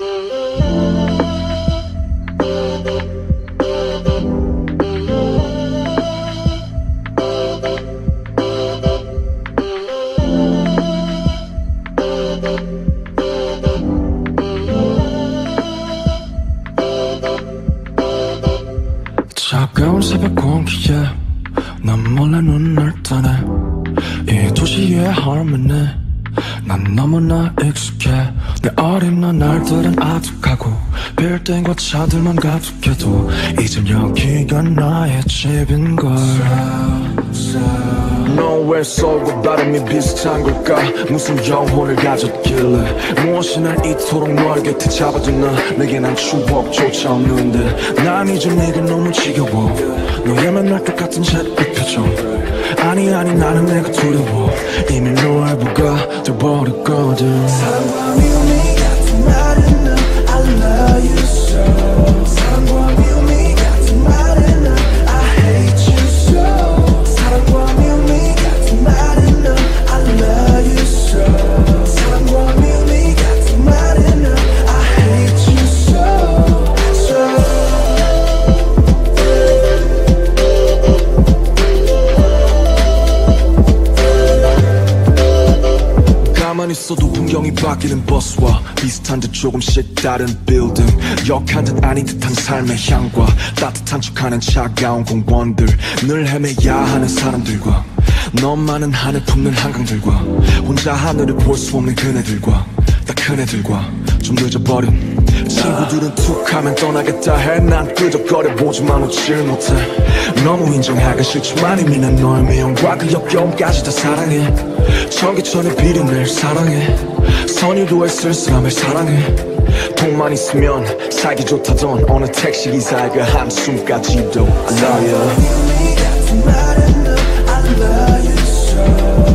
차가운 새벽 공기에 난 몰래 눈을 뜨네. 이 도시의 harmony 난 너무나 익숙해. 내 어린 날들은 아득하고 빌딩과 차들만 가득해도 이젠 여기가 나의 집인걸. 너왜 서울과 발음이 비슷한 걸까? 무슨 영혼을 가졌길래 무엇이 날 이토록 널 곁에 잡아두나. 내게 난 추억조차 없는데 난 이제 네가 너무 지겨워. 너의 맨날 똑같은 잿빛 표정. 아니 나는 내가 두려워. 이미 너의 부가 돼버렸거든. 사랑과 미움이 같은 말은 난 I love you so. 사랑과 미움이 같은 말은 난 I hate you so. 사랑과 미움이 같은 말은 난 I love you so. 사랑과 미움이 같은 말은 난 I hate you so. 가만히 있어도 풍경이 바뀌는 버스와 비슷한 듯 조금씩 다른 빌딩. 역한 듯 아닌 듯한 삶의 향과 따뜻한 척하는 차가운 공원들. 늘 헤매야 하는 사람들과 너만은 하늘 품는 한강들과 혼자 하늘을 볼 수 없는 그네들과 다 큰애들과 좀 늦어버린 친구들은 툭하면 떠나겠다 해. 난 끄적거려 보지만 웃질 못해. 너무 인정하기 싫지만 이미 난 너의 미움과 그 역겨움까지 다 사랑해. 전기천에 비린내 사랑해. 선율도의 쓸쓸함을 사랑해. 돈만 있으면 살기 좋다던 어느 택시기사의 그 한숨까지도 I love you. 사랑과 미움이 같은 말은 난 I love you so.